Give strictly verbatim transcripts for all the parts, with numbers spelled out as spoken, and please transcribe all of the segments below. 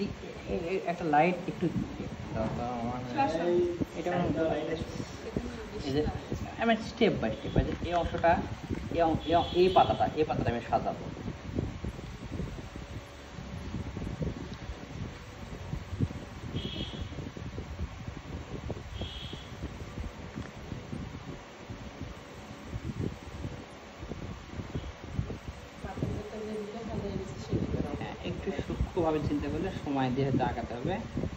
একটা লাইট একটু এটা আমি স্টেপ বাই স্টেপ এই অংশটা এই পাতাটা এই পাতাটা আমি সাজাবো। একটু সূক্ষ্মভাবে চিন্তা করলে সময় দিয়ে হয়তো আঁকাতে হবে,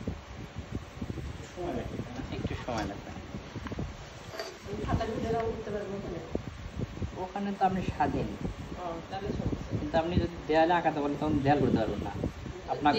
একটু সময় লাগবে। ওখানে তো আপনি স্বাধীন, কিন্তু আপনি যদি দেয়ালে আঁকাতে বলেন তখন দেয়াল করতে পারবেন না, আপনাকে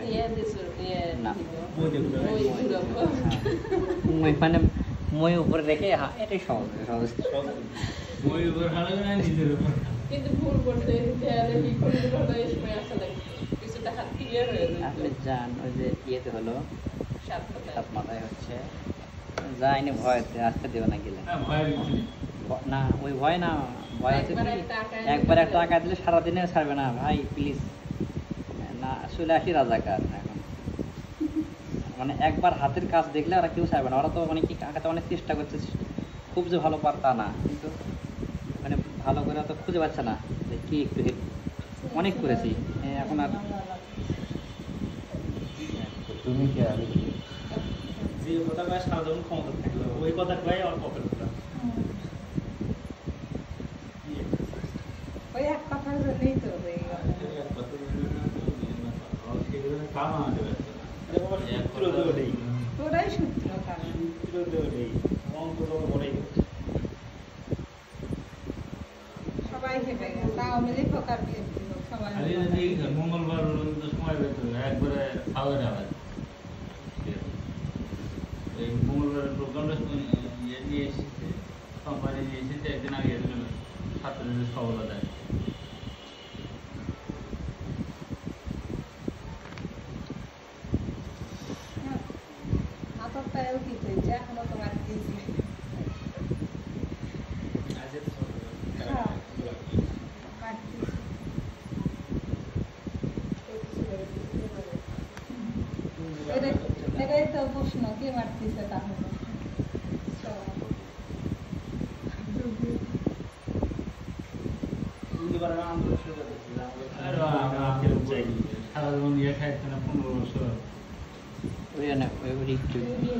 মই মানে মই উপরে রেখে এটাই সহজ সহজ মই উপরে নিজের উপর কিন্তু ভুল করতে দেয়ালে কি করে হলো এই সময় আসলে কিছুটা হাত ক্লিয়ার হয়ে যায়। আপনি জান ওই যে ইয়েতে হলো সাত সাত মাথায় হচ্ছে যাইনি ভয়তে আজকে দেব না গেলে না ওই ভয় না ভয় আছে একবার একটা টাকা দিলে সারাদিনে ছাড়বে না ভাই প্লিজ না চলে আসি রাজাকার এখন মানে একবার হাতের কাজ দেখলে ওরা কেউ ছাড়বে না। ওরা তো অনেক আঁকাতে অনেক চেষ্টা করছে, খুব যে ভালো পার তা না, কিন্তু মানে ভালো করে তো খুঁজে পাচ্ছে না যে কি একটু অনেক করেছি এখন আর তুমি কি আমি যে কথা কয় সারা জীবন ক্ষমতা থাকবে ওই কথা কয় আর পকেট খোলা ওই এক কথার জন্যই তো এই কাম আমাদের সূত্র দেই তোরাই সূত্র কারণ সূত্র দেই অঙ্ক তো বড়ই সবাই হেবে তাও মিলে ফকার দিয়ে সবাই আরে এই মঙ্গলবার সময় বের করে একবারে খাওয়া দাওয়া এই মঙ্গলবারের প্রোগ্রামটা ইয়ে নিয়ে এসেছে কোম্পানি নিয়ে এসেছে একদিন আগে ছাত্রদের সফলতা দেয় এখনো তোমার এটাই তো প্রশ্ন কে মারতেছে তাহলে সারাজীবন ইয়ে খাইছে না পনেরো বছর ওই না ওই একটু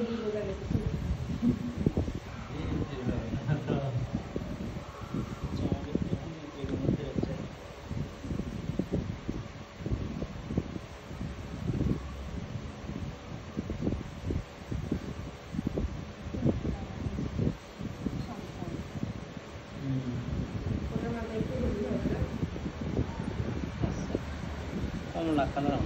কমলা কালার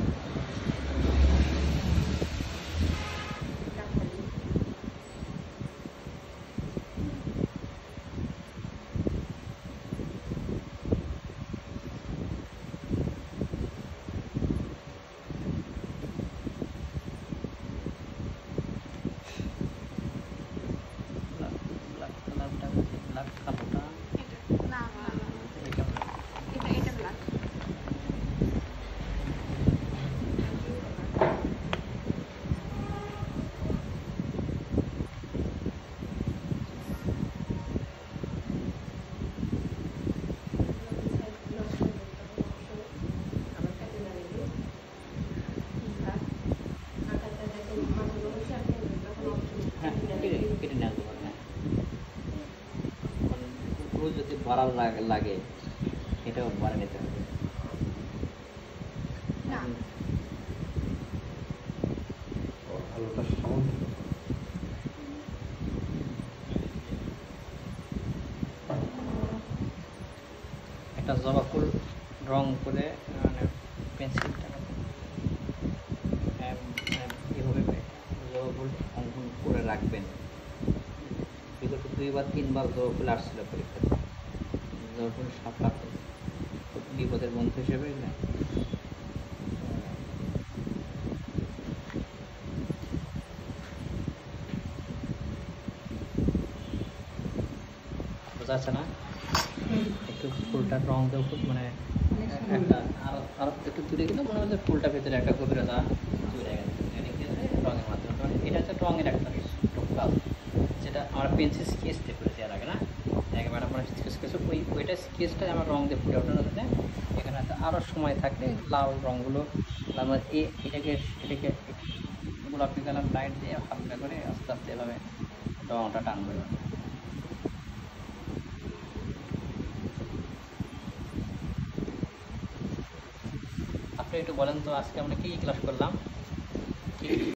যদি বাড়ার লাগে এটাও বাড়ে নিতে হবে একটা জবা ফুল রং করে মানে পেন্সিলটা এভাবে জবা ফুল অঙ্কন করে রাখবেন। বিগত দুইবার তিনবার জবা ফুল আসছিল পরীক্ষাতে, জবা ফুল সাপলা বিপদের বন্ধু হিসেবে না বোঝা যাচ্ছে না একটু ফুলটার রং দেও খুব মানে একটা আরো আর একটু দূরে গেলে মনে হয় যে ফুলটা ভেতরে একটা গভীরতা চলে গেছে রঙের মাধ্যমে। এটা হচ্ছে রঙের একটা কাজ, যেটা আমরা পেন্সিল স্কেচ দিয়ে করেছি এর আগে না, একেবারে আমরা স্কেচ করেছি ওই ওইটা স্কেচটা আমার রঙ দিয়ে ফুটে ওঠানোর জন্য এখানে আরও সময় থাকলে লাল রঙগুলো আমরা এ এটাকে এটাকে গোলাপি কালার লাইট দিয়ে হালকা করে আস্তে আস্তে এভাবে রঙটা টানবে। আপনি একটু বলেন তো আজকে আমরা কী ক্লাস করলাম?